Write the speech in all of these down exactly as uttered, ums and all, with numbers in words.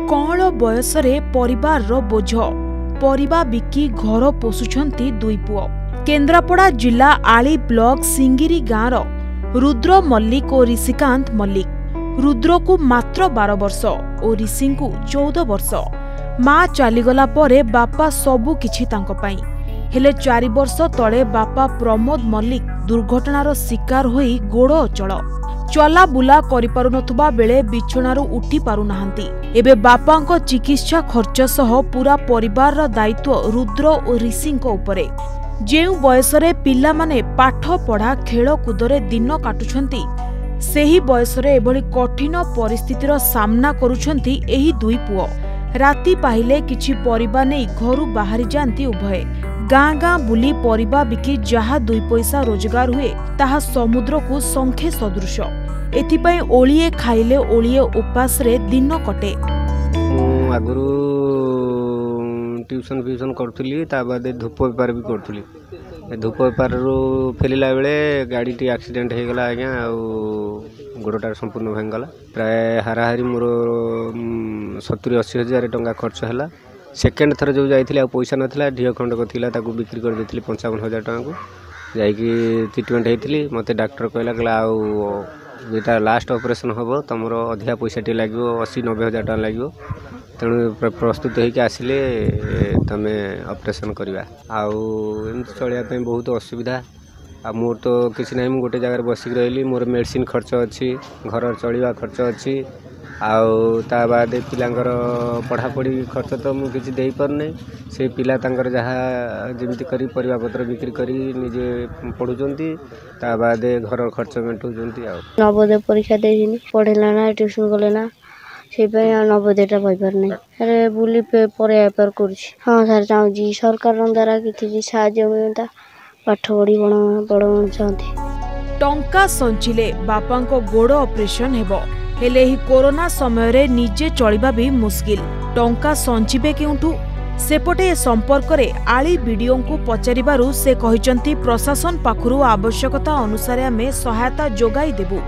कौल बयस परिवार रो बोझ परिबा बिकी घर पोषुछंती दुई पुओ। केन्द्रापड़ा जिला आली ब्लॉक सिंगिरी गाँव रुद्र मल्लिक और ऋषिकांत मल्लिक। रुद्र को मात्र बार वर्ष और ऋषि को चौदह वर्ष। माँ चलीगला परे बापा सबु किछि तांको पाई। हेले चारि वर्ष तले बापा प्रमोद मल्लिक दुर्घटनार शिकार होई गोड़ अचल चला बुला करि पारु नथुबा बेले बिछणारू उठी पारु नाहंती। एबे बापांको चिकित्सा खर्च सह पूरा परिवार दायित्व रुद्र और ऋषिंको उपरे। जेउ बयसरे पिला माने पाठ पढ़ा खेल कूदरे दिन काटुछंती सेही बयसरे एभली कठिन परिस्थितिर सामना करुछंती एही दुई पुओ। राति पाहिले किछि परिबा नै घरु बाहरी जांती उभय। गाँ गाँ बुली परिबा बिकी जहा दुई पैसा रोजगार हुए ताहा समुद्र को संखे सदृश। एथिपाई ओलिए खाइले ओलिए उपास रे दिन कटे। आगुरु ट्यूशन फ्यूशन करथुली ता बादे धूप बेपार भी करथुली। धूप बेपार रो फेलिला बेले गाड़ी टी एक्सीडेंट हे गला आज्ञा आ गोड़टा संपूर्ण भांग गला। प्राय हाराहारी मोर सत्तरी अस्सी हजार टंका खर्च हैला। सेकेंड थर जो जाइथिले आ पैसा नथिला ढियो खंडक थिला ताकू बिक्री कर देथिली पचावन हजार टंका को जाइकी ट्रीटमेंट हेतिली। मते डॉक्टर कहला कहला आ जेटा लास्ट ऑपरेशन हबो तमरो अधिका पैसा टी लागो अस्सी नब्बे हजार टंका लागो तेणु प्रस्तुत होइके आसिले तमे ऑपरेशन करवा। आउ एमती चलिया पे बहुत असुविधा। आ मोर तो किसी ना गोटे जगह बसिक रही मोर मेडिसिन खर्च अच्छी घर चलवा खर्च अच्छी आउ ता बाद पिलांकर पढ़ापढ़ी खर्च तो मुझे किसी दे पारने से पिला तांकर जहाँ जमी करी परिबा पत्र बिक्री करी निजे पढ़ुचंती ता बाद घर खर्च मेंटुचंती। आ नवोदय परीक्षा देहिनी पढ़ेला ना ट्यूशन गले ना से नवोदयटा पाइबार नहीं। अरे बुली पर पर करछि। हाँ सर चाहूँ सरकार द्वारा किसी साहाय्य मिलता पाठ पढ़ी बड़ बड़ चाहती। टंका संचिले बापांको गोड़ ऑपरेशन हेबो हेले ही कोरोना समय रे निजे चलिबा भी मुश्किल। टंका संचिबे केउठु सेपटे ए संपर्क रे आली वीडियो को पचारिबारु से कहिचंती प्रशासन पाखरु आवश्यकता अनुसार आमे सहायता जोगाई देबु।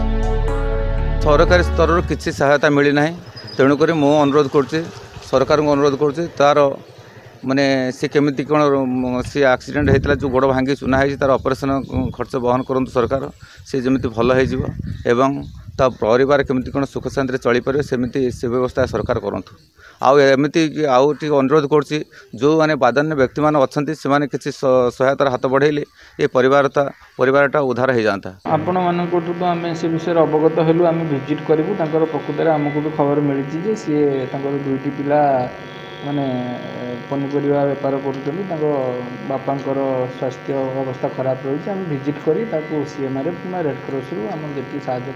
सरकारी स्तर किसी सहायता मिली ना तेणुक मु अनुरोध कर सरकार को अनुरोध कर तार माने सी केमिति कौन सी एक्सीडेंट होता जो गोड़ भांगी चुना है तार ऑपरेशन खर्च बहन करूँ सरकार सी जमी भल हो ता परिवार केमिति कौन सुख शांति चली पारे सेमिति से व्यवस्था सरकार करूँ। आउ एमती आउ टी अनुरोध कर जो मैंने बाधान्य व्यक्ति मान अच्छा से किसी सहायतार हाथ बढ़ेले ये परिवार परिवारटा उद्धार हो जाता। आपण मान तो आम से विषय अवगत हेलु आम भिजिट करूँ प्रकृत में आमको भी खबर मिली सी दुईटी पिला माने पनीपरिया बेपार कर बापांकर स्वास्थ्य अवस्था खराब रही आम भिजिट कर सीएमआर रेड क्रॉस रु आम जी साहाय्य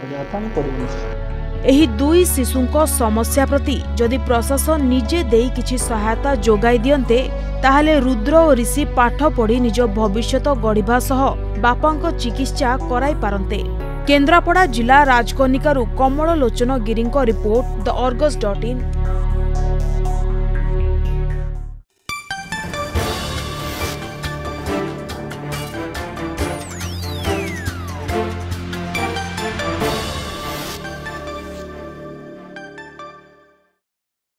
कर एही दुई शिशुंको समस्या प्रति जदि प्रशासन निजे देई किछि सहायता जोगाई दियंते ताहाले रुद्र और ऋषि पाठ पढ़ी निज भविष्यत गढ़िबा सह बापांको चिकित्सा कराई पारंते। केन्द्रापड़ा जिला राजकनिकारु कमल लोचन गिरींको report the Argus dot in.